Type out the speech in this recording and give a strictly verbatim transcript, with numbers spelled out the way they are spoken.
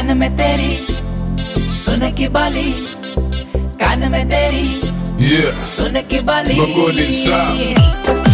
कान में तेरी सुन की बाली, कान में तेरी yeah. सुन की बाली। Mongolian sound.